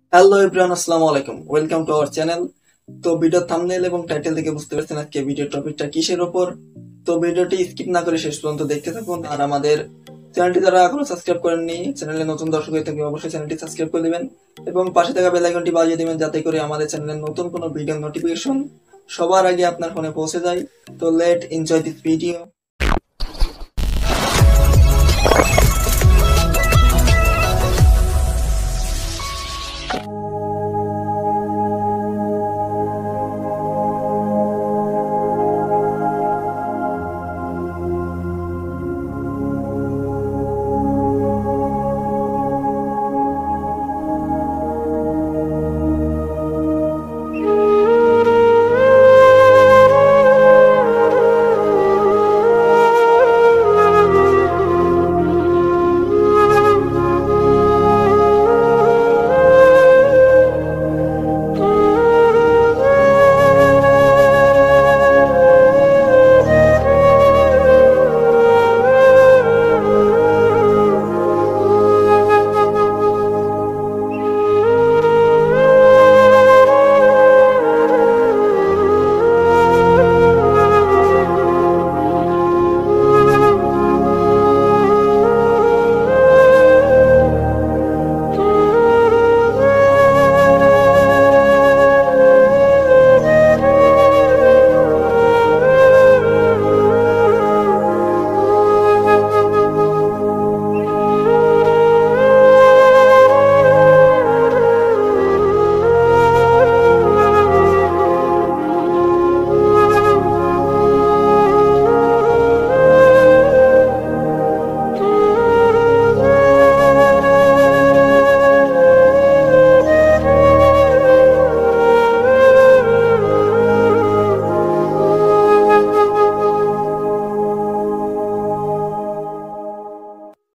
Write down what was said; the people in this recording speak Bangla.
হ্যালো এভরিওয়ান, আসসালামু আলাইকুম। Welcome to our channel. তো ভিডিও থাম্বনেল এবং টাইটেল থেকে বুঝতে পারছেন আজকে ভিডিও টপিকটা কিসের উপর। তো ভিডিওটি স্কিপ না করে শেষ পর্যন্ত দেখতে থাকুন। আর আমাদের চ্যানেলটি যারা এখনো সাবস্ক্রাইব করেননি, চ্যানেলে নতুন দর্শক হয়ে থাকলে অবশ্যই চ্যানেলটি সাবস্ক্রাইব করে দিবেন এবং পাশে থাকা বেল আইকনটি বাজিয়ে দিবেন যাতে করে আমাদের চ্যানেলের নতুন কোনো ভিডিও নোটিফিকেশন সবার আগে আপনার ফোনে পৌঁছে যায়। তো লেট এনজয় দিস ভিডিও।